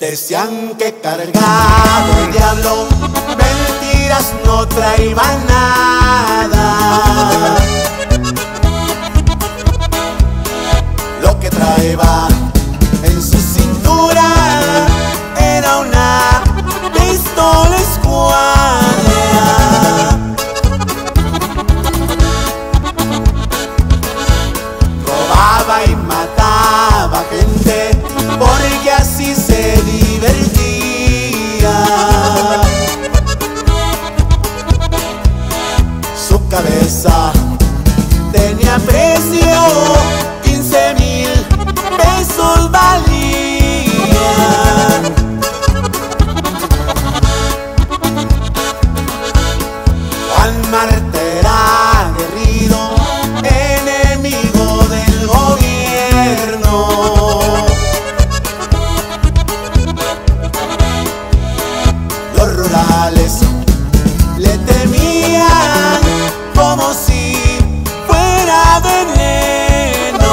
Decían que cargado el diablo, mentiras no traía nada. Lo que traía en su cintura era una pistola escuadra. Robaba y mataba gente porque así se divertía. Su cabeza tenía precio, 15,000 pesos valía. Juan Marta era aguerrido, enemigo del gobierno. Los rurales le temían como si fuera veneno.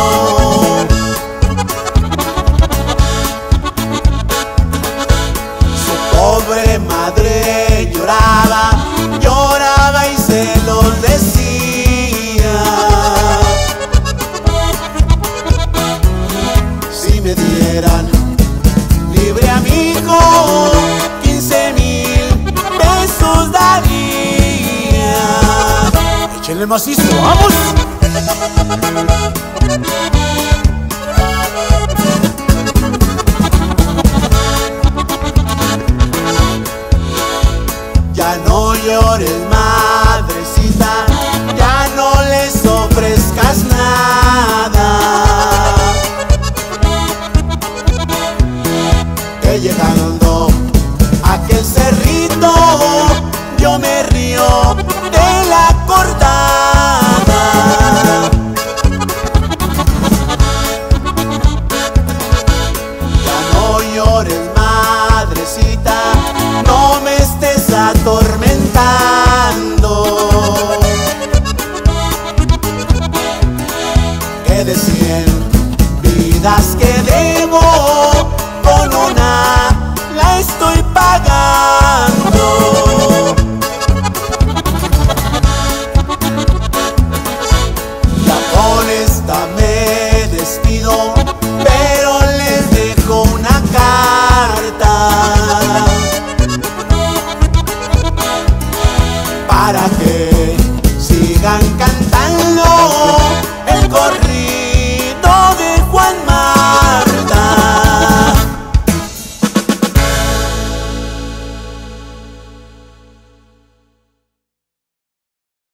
Su pobre madre lloraba, lloraba y se los decía. Si me dieran libre a mi hijo, 15,000 pesos daría. Échenle macizo, ¡vamos! Ya no llores, madrecita, ya no les ofrezcas nada. Que llegando a aquel cerrito, yo me río de la cortada. Ya no llores,